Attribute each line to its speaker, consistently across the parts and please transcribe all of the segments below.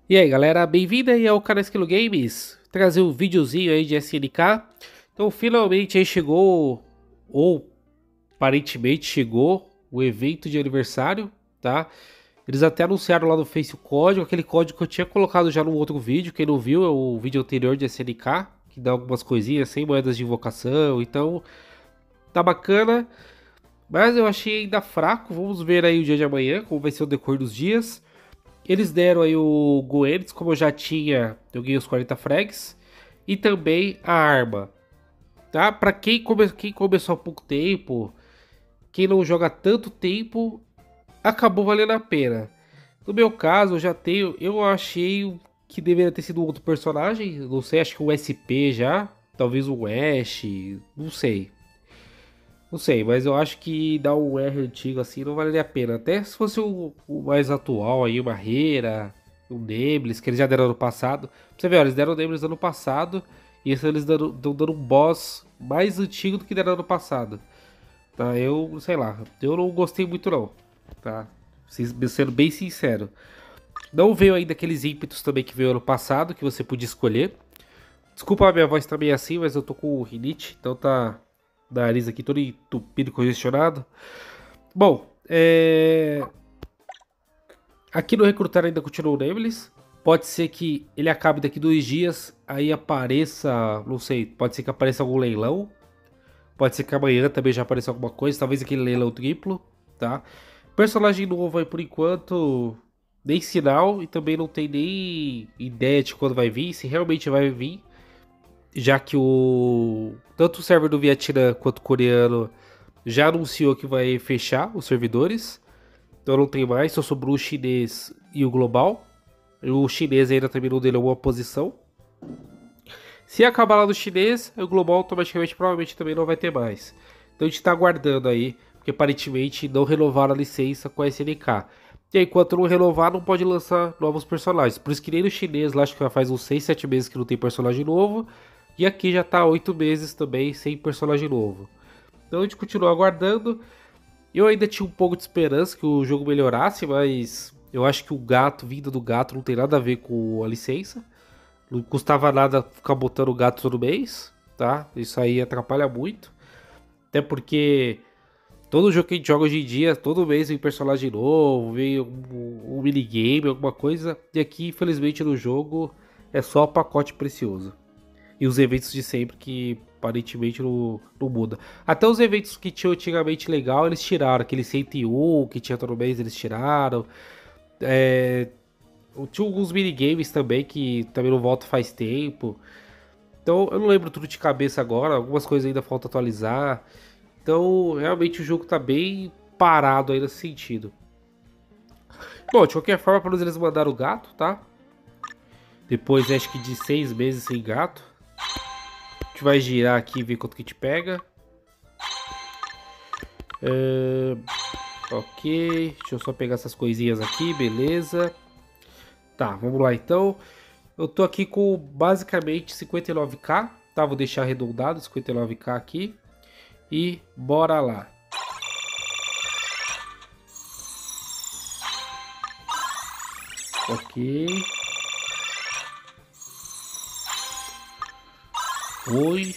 Speaker 1: E aí galera, bem-vindo aí ao canal Esquilo Games, trazer um videozinho aí de SNK. Então finalmente aí chegou, ou aparentemente chegou, o evento de aniversário, tá? Eles até anunciaram lá no Face o código, aquele código que eu tinha colocado já no outro vídeo. Quem não viu é o vídeo anterior de SNK, que dá algumas coisinhas, 100 moedas de invocação, então tá bacana. Mas eu achei ainda fraco, vamos ver aí o dia de amanhã, como vai ser o decorrer dos dias. Eles deram aí o Goenitz, como eu já tinha, eu ganhei os 40 frags. E também a arma, tá? Pra quem começou há pouco tempo, quem não joga tanto tempo, acabou valendo a pena. No meu caso, eu já tenho, eu achei que deveria ter sido um outro personagem, não sei, acho que um SP já, talvez um Ash, não sei. Não sei, mas eu acho que dar um R antigo assim não valeria a pena. Até se fosse o mais atual aí, uma Hera, um Nameless, que eles já deram ano passado. Pra você ver, ó, eles deram o Nameless ano passado e esse eles estão dando um boss mais antigo do que deram ano passado. Tá, eu, sei lá, eu não gostei muito não, tá? Sendo bem sincero. Não veio ainda aqueles ímpetos também que veio ano passado, que você podia escolher. Desculpa a minha voz tá meio assim, mas eu tô com rinite, então tá nariz aqui todo entupido, congestionado. Bom, aqui no recrutar ainda continua o Nameless. Pode ser que ele acabe daqui 2 dias, aí apareça, não sei, pode ser que apareça algum leilão. Pode ser que amanhã também já apareça alguma coisa, talvez aquele leilão triplo, tá? Personagem novo aí por enquanto, nem sinal e também não tem nem ideia de quando vai vir, se realmente vai vir, já que tanto o server do Vietnã quanto o coreano já anunciou que vai fechar os servidores. Então não tem mais, só sobrou o chinês e o global. O chinês ainda também não deu uma posição. Se acabar lá no chinês, o global automaticamente provavelmente também não vai ter mais. Então a gente tá aguardando aí, porque aparentemente não renovaram a licença com a SNK. E aí, enquanto não renovar, não pode lançar novos personagens. Por isso que nem no chinês, lá acho que já faz uns 6, 7 meses que não tem personagem novo. E aqui já tá 8 meses também sem personagem novo. Então a gente continua aguardando. Eu ainda tinha um pouco de esperança que o jogo melhorasse, mas eu acho que o gato, vindo do gato, não tem nada a ver com a licença. Não custava nada ficar botando o gato todo mês, tá? Isso aí atrapalha muito. Até porque todo jogo que a gente joga hoje em dia, todo mês vem personagem novo, vem um minigame, alguma coisa. E aqui, infelizmente, no jogo é só pacote precioso. E os eventos de sempre que aparentemente não muda. Até os eventos que tinham antigamente legal, eles tiraram. Aquele 101 que tinha todo mês, eles tiraram. É, tinha alguns minigames também que também não voltam faz tempo. Então eu não lembro tudo de cabeça agora. Algumas coisas ainda falta atualizar. Então realmente o jogo tá bem parado aí nesse sentido. Bom, de qualquer forma, pelo menos eles mandaram o gato, tá? Depois acho que de 6 meses sem gato. A gente vai girar aqui e ver quanto que te pega. Ok, deixa eu só pegar essas coisinhas aqui, beleza. Tá, vamos lá então. Eu tô aqui com basicamente 59k, tá? Vou deixar arredondado 59k aqui. E bora lá. Ok. Oi.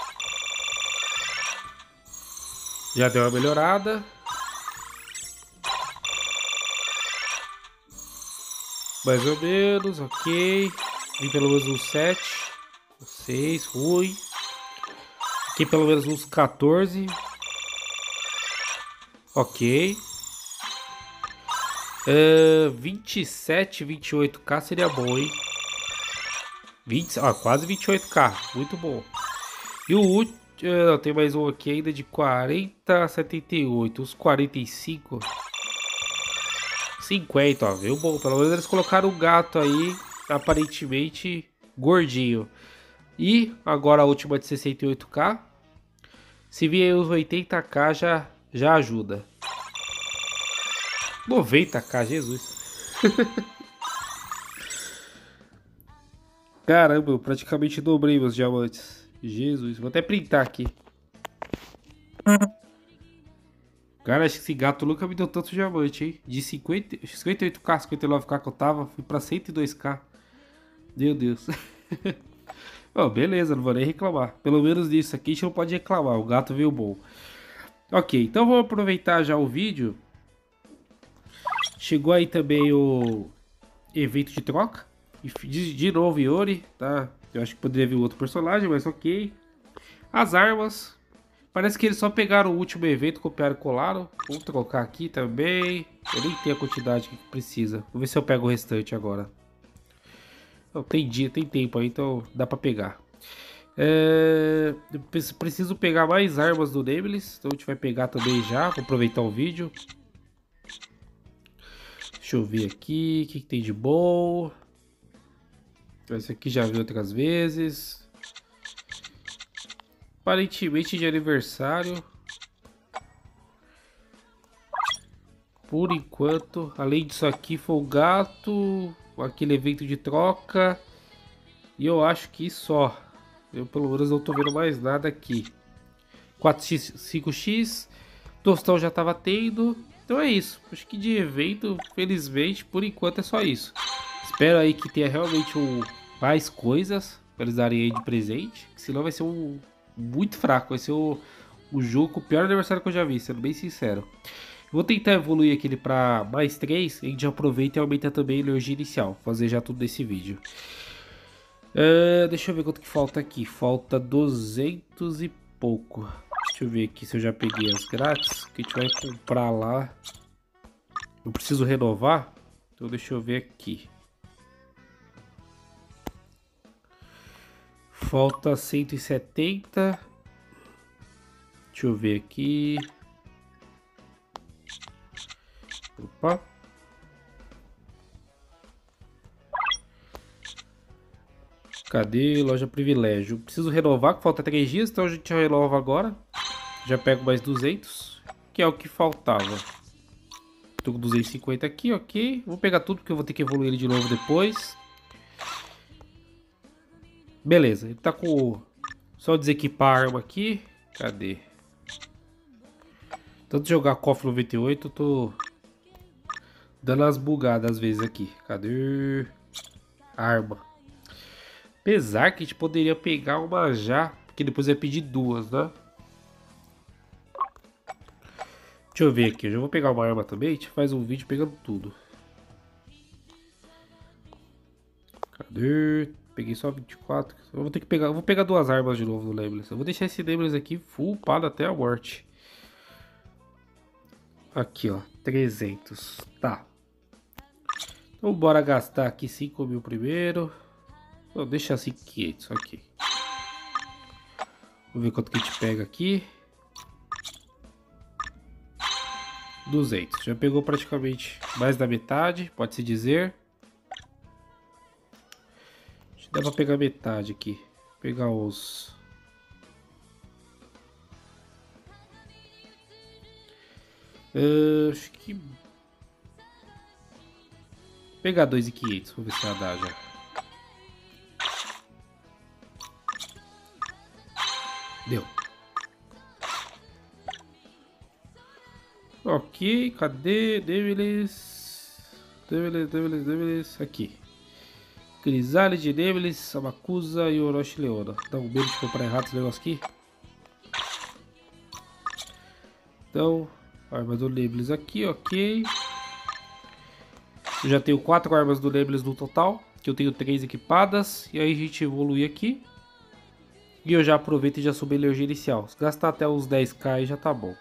Speaker 1: Já deu uma melhorada. Mais ou menos, ok. Vim pelo menos uns 7, 6, ruim. Aqui pelo menos uns 14. Ok. 27, 28k seria bom, hein? 20, quase 28k. Muito bom. E o último. Tem mais um aqui ainda de 40 a 78. Os 45. 50, ó. Viu? Bom, pelo menos eles colocaram o gato aí, aparentemente gordinho. E agora a última de 68k. Se vier os 80k já ajuda. 90k, Jesus. Caramba, eu praticamente dobrei meus diamantes. Jesus, vou até printar aqui. Cara, acho que esse gato nunca me deu tanto diamante, hein? De 58k, 59k que eu tava, fui pra 102k. Meu Deus. Oh, beleza, não vou nem reclamar. Pelo menos nisso aqui a gente não pode reclamar. O gato veio bom. Ok, então vamos aproveitar já o vídeo. Chegou aí também o evento de troca. E de novo Yori, tá? Eu acho que poderia vir outro personagem, mas ok. As armas. Parece que eles só pegaram o último evento, copiaram e colaram. Vou trocar aqui também. Eu nem tenho a quantidade que precisa. Vou ver se eu pego o restante agora. Não, tem dia, tem tempo aí, então dá pra pegar. Eu preciso pegar mais armas do Nameless. Então a gente vai pegar também já. Vou aproveitar o vídeo. Deixa eu ver aqui. O que tem de bom? Esse aqui já vi outras vezes. Aparentemente de aniversário. Por enquanto. Além disso aqui foi o gato. Aquele evento de troca. E eu acho que só. Eu pelo menos não tô vendo mais nada aqui. 4x, 5x. Tostão já tava tendo. Então é isso. Acho que de evento, felizmente, por enquanto é só isso. Espero aí que tenha realmente mais coisas para eles darem aí de presente. Senão vai ser muito fraco. Vai ser o jogo com o pior aniversário que eu já vi, sendo bem sincero. Vou tentar evoluir aquele para mais 3. A gente já aproveita e aumenta também a energia inicial. Fazer já tudo nesse vídeo. Deixa eu ver quanto que falta aqui. Falta 200 e pouco. Deixa eu ver aqui se eu já peguei as grátis. Que a gente vai comprar lá. Eu preciso renovar. Então deixa eu ver aqui. Falta 170. Deixa eu ver aqui. Opa. Cadê? Loja Privilégio. Preciso renovar, que falta 3 dias, então a gente renova agora. Já pego mais 200, que é o que faltava. Tô com 250 aqui, ok. Vou pegar tudo, porque eu vou ter que evoluir ele de novo depois. Beleza, ele tá com... Só desequipar a arma aqui. Cadê? Tanto jogar KOF 98, eu tô... dando as bugadas às vezes aqui. Cadê? Arma. Apesar que a gente poderia pegar uma já, porque depois vai pedir duas, né? Deixa eu ver aqui, eu já vou pegar uma arma também, a gente faz um vídeo pegando tudo. Cadê? Peguei só 24. Eu vou ter que pegar, eu vou pegar duas armas de novo no Nameless. Eu vou deixar esse Nameless aqui full upado até a morte. Aqui, ó, 300. Tá. Então bora gastar aqui 5 mil primeiro. Não, deixa assim 500, ok. Vamos ver quanto que a gente pega aqui. 200, já pegou praticamente mais da metade, pode-se dizer. Acho que dá pra pegar metade aqui. Pegar os... acho que... pegar 2.500, vamos ver se ela dá já. Deu. Ok, cadê? Nameless. Aqui. Crisálide, Nameless, Samakusa e Orochi Leona. Dá um medo de comprar errado esse negócio aqui. Então, arma do Nameless aqui, ok. Eu já tenho 4 armas do Nameless no total. Que eu tenho 3 equipadas. E aí a gente evolui aqui. E eu já aproveito e já subo a energia inicial. Se gastar até uns 10k aí já tá bom.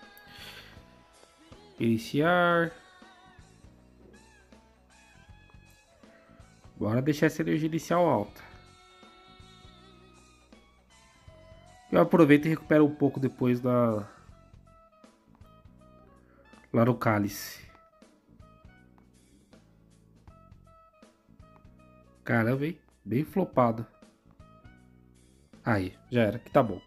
Speaker 1: Iniciar. Bora deixar essa energia inicial alta. Eu aproveito e recupero um pouco depois lá no cálice. Caramba, hein? Bem flopado. Aí, já era, que tá bom.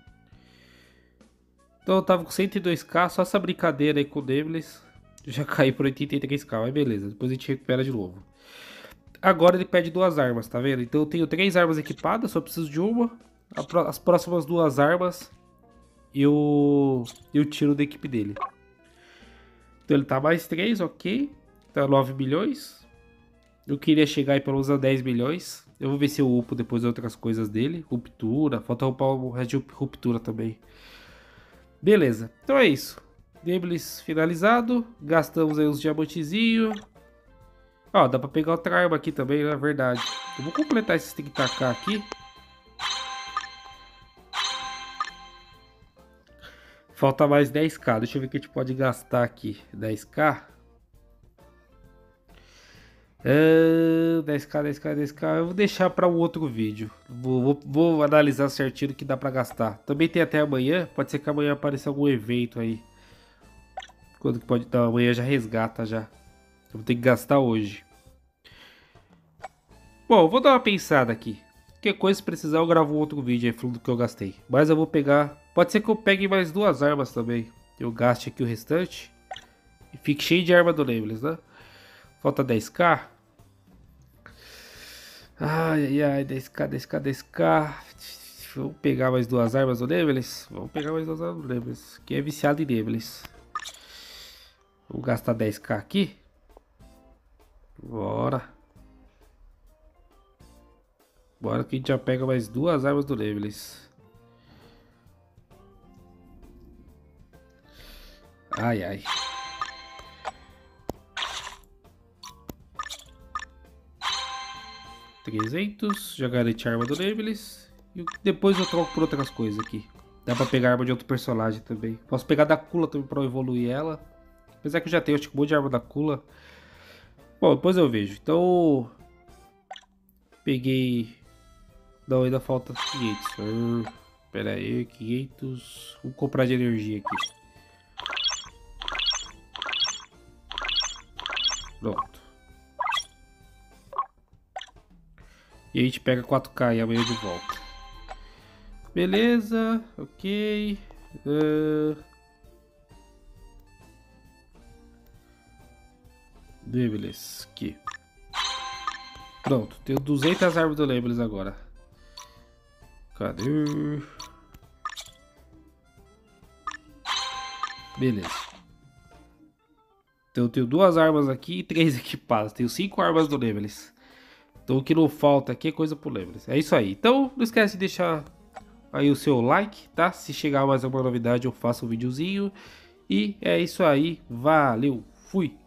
Speaker 1: Então eu tava com 102k, só essa brincadeira aí com o Nameless. Já caí por 83k, mas beleza, depois a gente recupera de novo. Agora ele pede 2 armas, tá vendo? Então eu tenho 3 armas equipadas, só preciso de uma. As próximas 2 armas eu tiro da equipe dele. Então ele tá mais 3, ok. Tá 9 milhões. Eu queria chegar aí pelo menos a 10 milhões. Eu vou ver se eu upo depois outras coisas dele. Ruptura. Falta upar o resto de ruptura também. Beleza. Então é isso. Neblis finalizado. Gastamos aí os diamantezinhos. Ó, dá pra pegar outra arma aqui também, na verdade. Eu vou completar esses 30k aqui. Falta mais 10k. Deixa eu ver o que a gente pode gastar aqui. 10k. 10k, 10k, 10k. Eu vou deixar para um outro vídeo. Vou analisar certinho o que dá para gastar. Também tem até amanhã. Pode ser que amanhã apareça algum evento aí. Quando que pode dar? Amanhã já resgata já. Eu vou ter que gastar hoje. Bom, eu vou dar uma pensada aqui. Qualquer coisa, se precisar, eu gravo um outro vídeo aí falando do que eu gastei. Mas eu vou pegar... Pode ser que eu pegue mais 2 armas também. Eu gaste aqui o restante. E fique cheio de arma do Nameless, né? Falta 10k. Ai, ai, ai. 10k, 10k, 10k. Vamos pegar mais 2 armas do Nameless? Vamos pegar mais 2 armas do Nameless. Quem é viciado em Nameless? Vou gastar 10k aqui. Bora. Bora que a gente já pega mais 2 armas do Nameless. Ai, ai. $300. Já garante a arma do Nameless. E depois eu troco por outras coisas aqui. Dá pra pegar a arma de outro personagem também. Posso pegar da Kula também pra eu evoluir ela. Apesar que eu já tenho, acho que um monte de arma da Kula. Bom, depois eu vejo. Então... Peguei... Não, ainda falta 500. Pera aí, 500. Vou comprar de energia aqui. Pronto. E a gente pega 4k e amanhã de volta. Beleza, ok. Beleza, aqui. Pronto, tenho 200 armas do Nameless agora. Cadê? Beleza. Então eu tenho 2 armas aqui e 3 equipadas. Tenho 5 armas do Nameless. Então o que não falta aqui é coisa pro Nameless. É isso aí. Então não esquece de deixar aí o seu like, tá? Se chegar mais alguma novidade eu faço um videozinho. E é isso aí. Valeu. Fui.